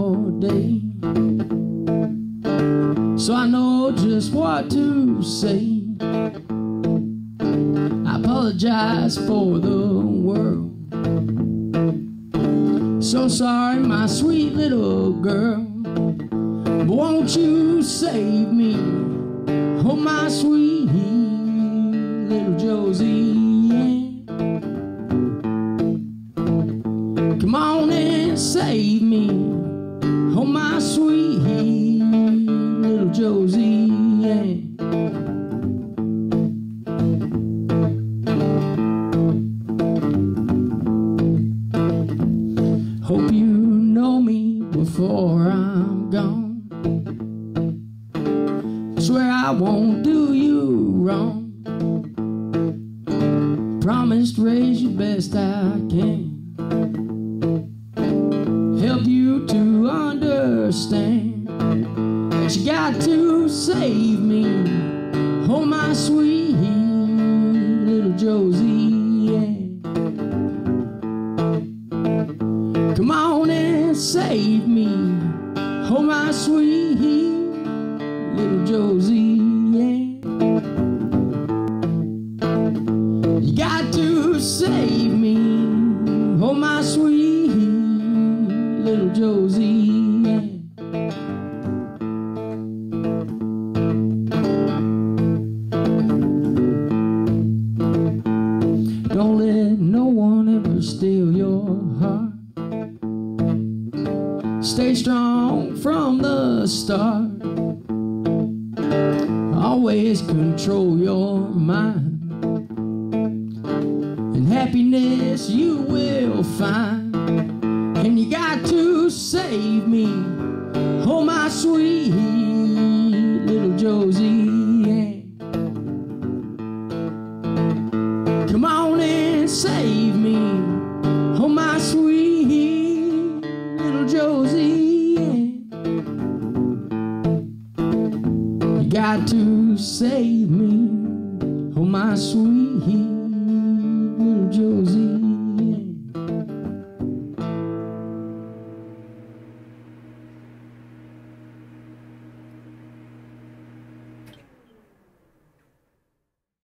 all day, so I know just what to say. I apologize for the world. So sorry, my sweet little girl, but won't you save me? Oh, my sweet little Josey Anne, come on and save me. Oh, my sweet little Josey Anne. Hope you know me before I'm gone. Swear I won't do you wrong. Promise to raise you best I can. Help you to understand that you got to save me. Oh, my sweet little Josey Anne, come on and save me. Oh, my sweet little Josey Anne, you got to save me. Oh, my sweet little Josey Anne. Don't let no one ever steal your heart. Stay strong from the start. Always control your mind, and happiness you will find. And you got to save me. Oh, my sweet little Josey Anne, come on and save me. Oh, my sweet little Josey Anne, you got to save me. Oh, my sweet